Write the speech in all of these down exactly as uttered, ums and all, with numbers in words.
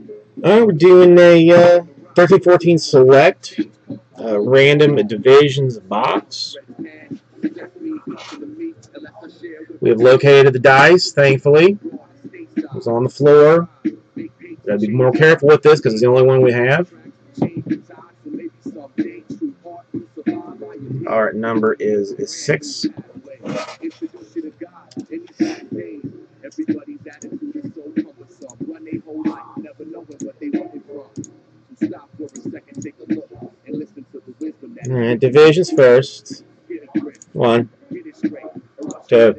Uh, we're doing a uh, thirteen fourteen select uh, random divisions box. We have located the dice, thankfully. It was on the floor. Gotta be more careful with this because it's the only one we have. Our number is, is six. Alright, divisions first. One, two,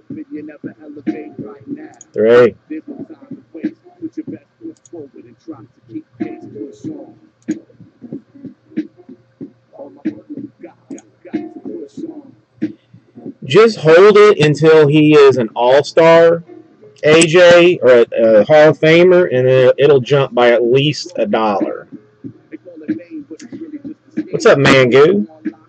three. Just hold it until he is an all-star A J or a, a Hall of Famer, and it, it'll jump by at least a dollar. What's up, Mangu?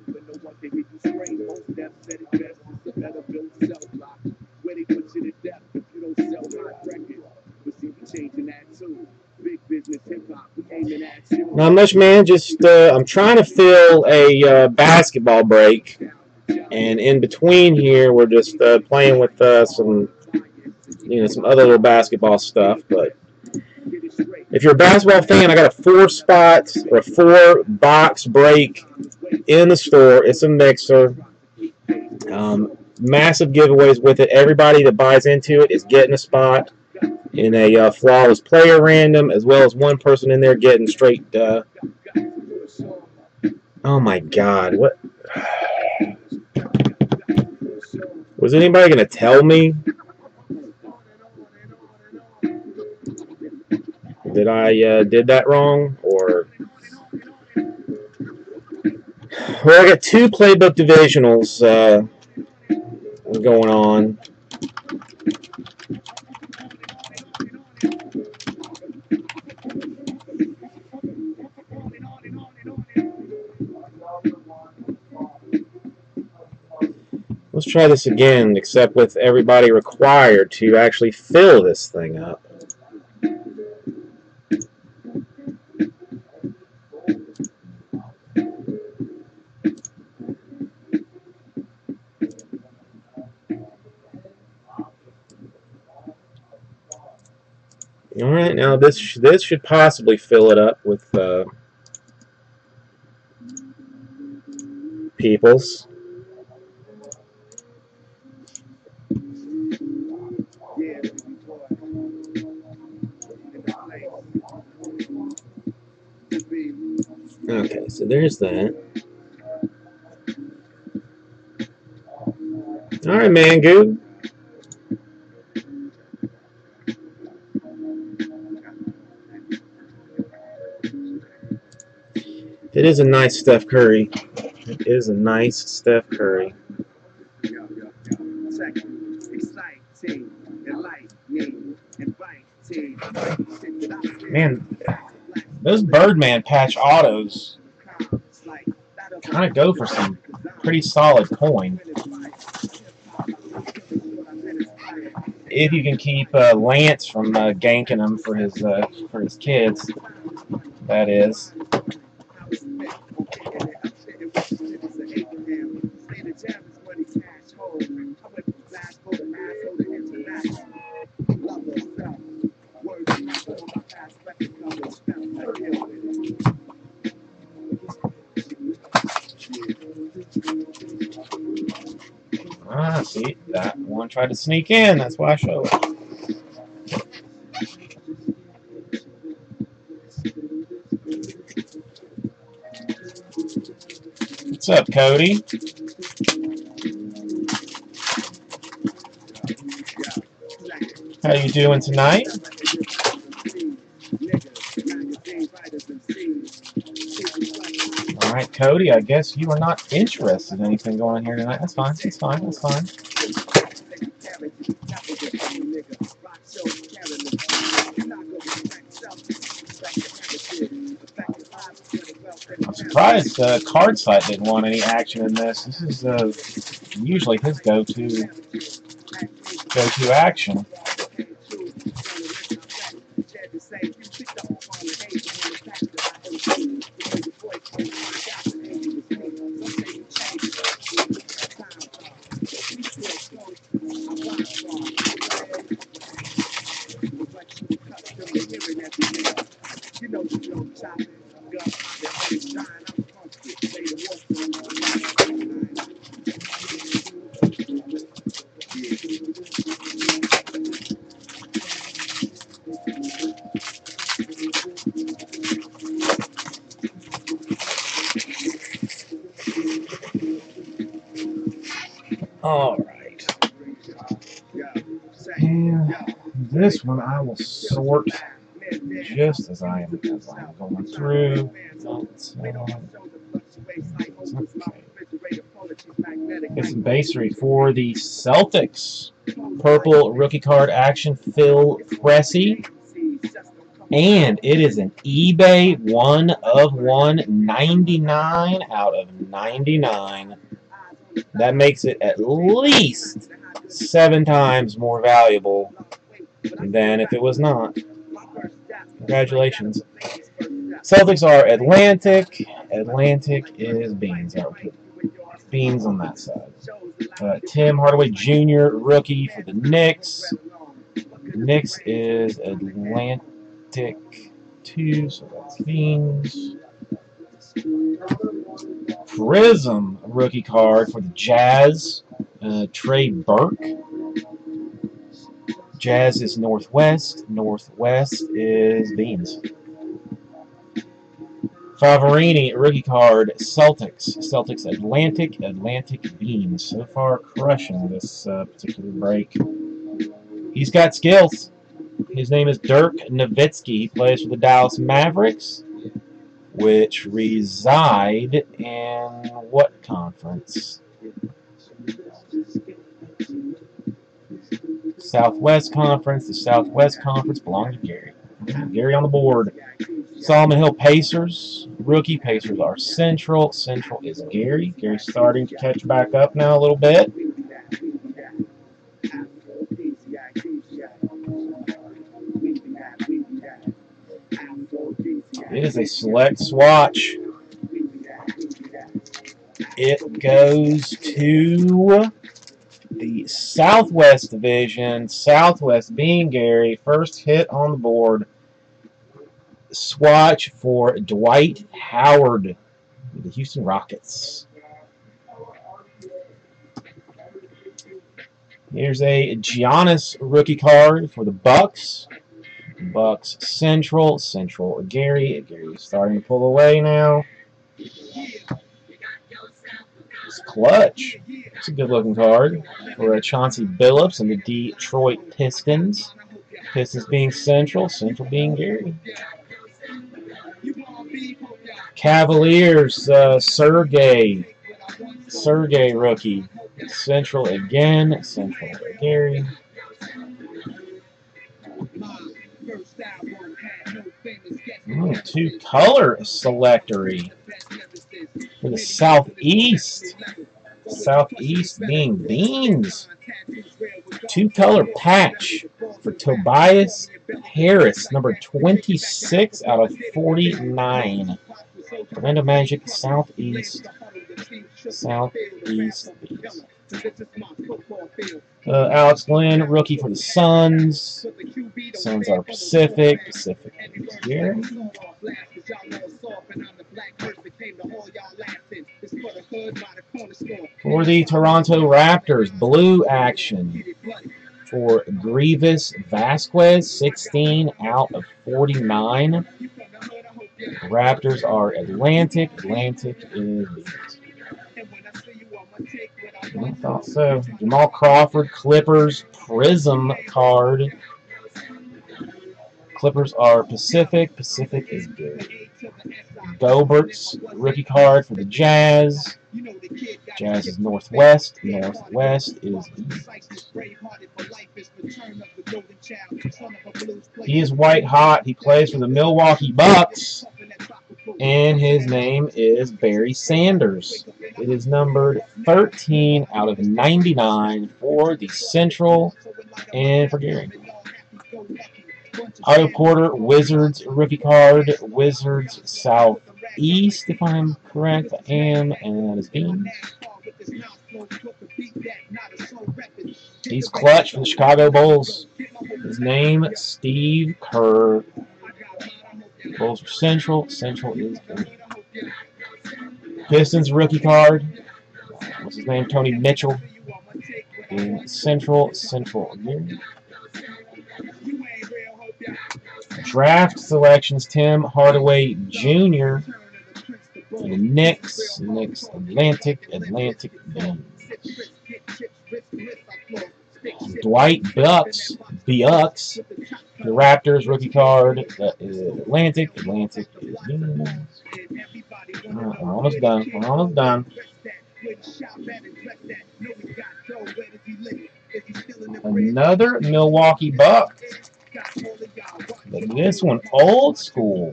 Not much, man. Just uh, I'm trying to fill a uh, basketball break, and in between here, we're just uh, playing with uh, some, you know, some other little basketball stuff. But if you're a basketball fan, I got a four spot or a four box break in the store. It's a mixer. Um, massive giveaways with it. Everybody that buys into it is getting a spot in a uh, flawless player random, as well as one person in there getting straight. Uh, oh my God! What was anybody going to tell me? That I uh, did that wrong, or well, I got two playbook divisionals uh, going on. Let's try this again, except with everybody required to actually fill this thing up. All right, now this this should possibly fill it up with uh, peoples. Okay, so there's that. All right, Mangu. It is a nice Steph Curry. It is a nice Steph Curry. Man, those Birdman patch autos kind of go for some pretty solid coin. If you can keep uh, Lance from uh, ganking them for his uh, for his kids, that is. Ah, see, that one tried to sneak in. That's why I show it. What's up, Cody? How you doing tonight? All right, Cody, I guess you are not interested in anything going on here tonight. That's fine. That's fine. That's fine. I'm surprised uh, Card Site didn't want any action in this. This is uh, usually his go-to go-to action. All right. And this one I will sort just as I am, as I am going through. It's, uh, it's some basery for the Celtics. Purple rookie card action, Phil Pressey. And it is an eBay one of one, ninety-nine out of ninety-nine. That makes it at least seven times more valuable than if it was not. Congratulations. Celtics are Atlantic. Atlantic is Beans. Beans on that side. Uh, Tim Hardaway Junior rookie for the Knicks. Knicks is Atlantic two, so that's Beans. Prism rookie card for the Jazz. Uh, Trey Burke. Jazz is Northwest. Northwest is Beans. Favorini rookie card Celtics. Celtics Atlantic. Atlantic Beans. So far crushing this uh, particular break. He's got skills. His name is Dirk Nowitzki. He plays for the Dallas Mavericks, which reside in what conference? Southwest Conference. The Southwest Conference belongs to Gary. Gary on the board. Solomon Hill Pacers. Rookie Pacers are Central. Central is Gary. Gary's starting to catch back up now a little bit. It is a select swatch. It goes to the Southwest Division. Southwest being Gary. First hit on the board. Swatch for Dwight Howard, the Houston Rockets. Here's a Giannis rookie card for the Bucks. Bucks Central. Central Gary. Gary's starting to pull away now. It's clutch. It's a good looking card for a Chauncey Billups and the Detroit Pistons. Pistons being Central. Central being Gary. Cavaliers, uh, Sergey. Sergey rookie. Central again. Central Gary. Oh, two color selectory for the Southeast. Southeast being Beans. Two color patch for Tobias Harris, number twenty-six out of forty-nine. Orlando Magic, Southeast. Southeast Beans. Uh, Alex Glenn, rookie for the Suns. Suns are Pacific. Pacific is here. For the Toronto Raptors, blue action for Grievous Vasquez, sixteen out of forty-nine. Raptors are Atlantic. Atlantic is Beans. I thought so. Jamal Crawford, Clippers, Prism card. Clippers are Pacific. Pacific is good. Gobert's rookie card for the Jazz. Jazz is Northwest. Northwest is East. He is white hot. He plays for the Milwaukee Bucks. And his name is Barry Sanders. It is numbered thirteen out of ninety-nine for the Central and for Gary. Otto Porter, Wizards rookie card. Wizards Southeast, if I'm correct. I am, and that is Beans. He's clutch for the Chicago Bulls. His name, Steve Kerr. Bulls are Central. Central is good. Pistons rookie card. What's his name? Tony Mitchell. In Central. Central again. Draft selections, Tim Hardaway Junior For the Knicks. Knicks Atlantic. Atlantic Beans. Dwight Bucks. Bucks. The Raptors rookie card. That is Atlantic. Atlantic is Beans. Right, we're almost done. We're almost done. Another Milwaukee Buck. But this one old school.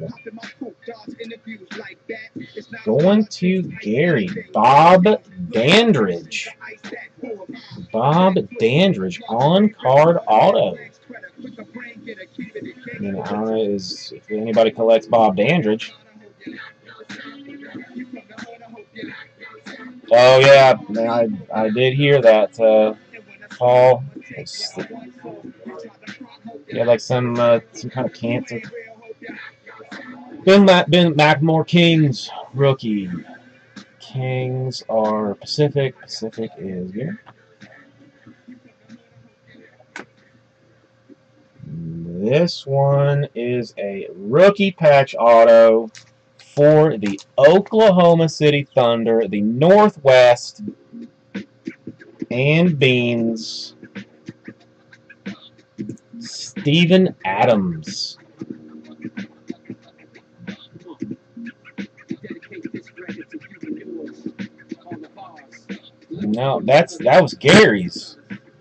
Going to Gary. Bob Dandridge. Bob Dandridge on card auto. I mean, I don't know is if anybody collects Bob Dandridge. Oh yeah, I I did hear that, uh, Paul. He had like some uh, some kind of cancer. Ben, Ma Ben McLemore Kings rookie. Kings are Pacific. Pacific is here. This one is a rookie patch auto for the Oklahoma City Thunder, the Northwest, and Beans. Steven Adams. No, that's that was Gary's.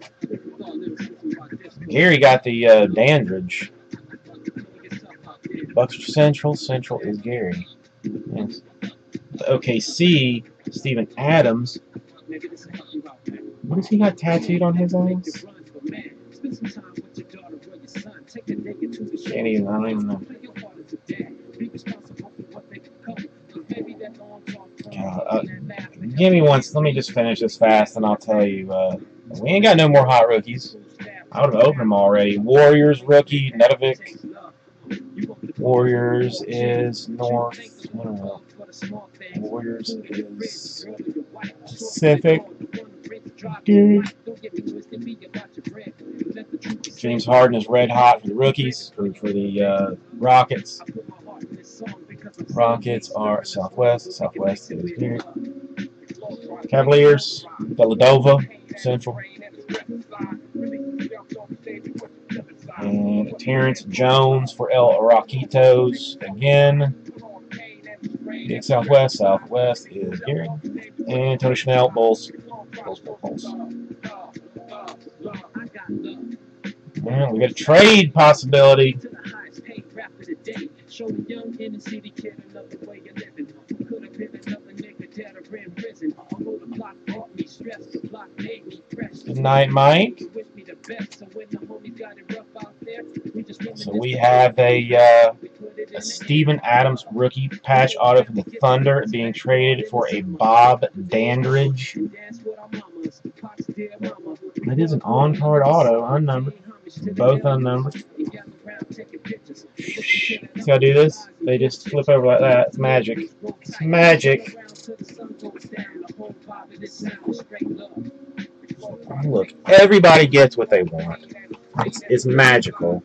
Gary got the uh, Dandridge. Bucks Central. Central is Gary. Yes. The O K C, Steven Adams. What does he got tattooed on his eyes? Can't even, I don't even know. God, uh, give me one. Let me just finish this fast, and I'll tell you. Uh, we ain't got no more hot rookies. I would have opened them already. Warriors rookie, Nedovic. Warriors is North. I don't know. Warriors is Pacific. Dude. James Harden is red hot for the rookies, for, for the uh, Rockets. Rockets are Southwest. Southwest is here. Cavaliers, Villadova, Central. And Terrence Jones for El Rockitos again. Big Southwest. Southwest is Gary. And Tony Schnell, Bulls. Bulls, Bulls, Bulls. Well, we got a trade possibility. Good night, Mike. So we have a, uh, a Steven Adams rookie patch auto for the Thunder being traded for a Bob Dandridge. That is an on-card auto, unnumbered. Both unnumbered. See how I do this? They just flip over like that. It's magic. It's magic. Look, everybody gets what they want. It's, it's magical.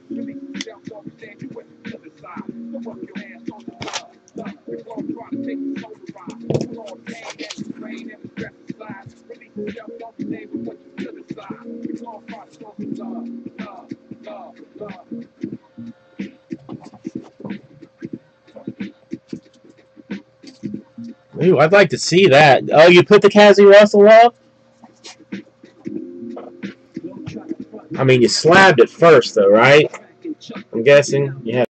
Ooh, I'd like to see that. Oh, you put the Cazzie Russell up? I mean, you slabbed it first, though, right? I'm guessing. Yeah.